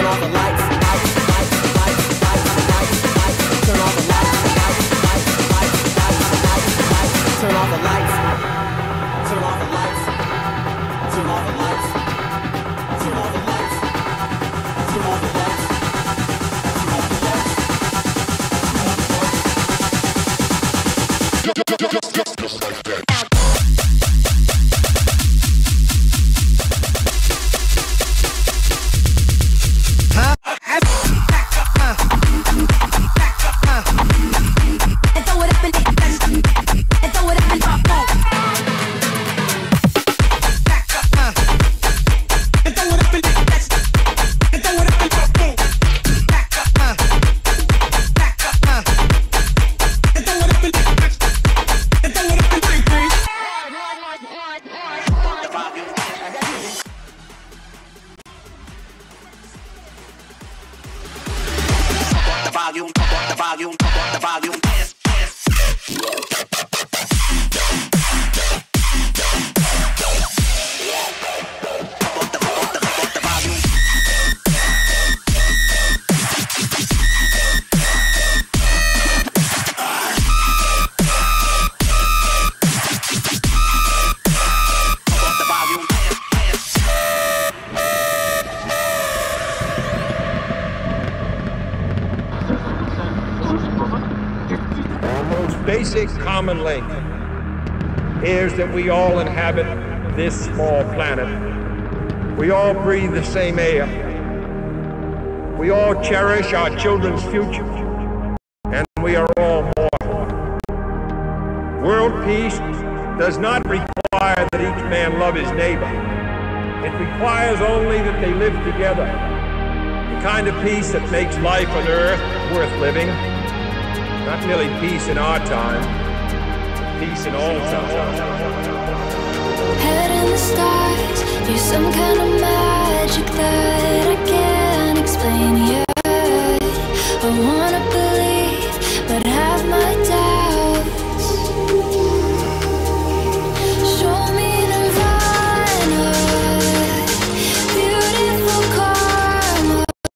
off the lights, lights, lights, lights, lights, lights, lights. Turn off the lights, lights, lights, lights, lights, lights, lights. Turn off the lights. Turn off the lights. Turn off the lights. Turn off the lights. Turn off the lights. Turn off the lights. Just like that. Basic common link is that we all inhabit this small planet. We all breathe the same air. We all cherish our children's future, and we are all mortal. World peace does not require that each man love his neighbor. It requires only that they live together. The kind of peace that makes life on earth worth living. Not merely peace in our time, peace in all time. Head in the stars, you're some kind of magic that I can't explain yet. I wanna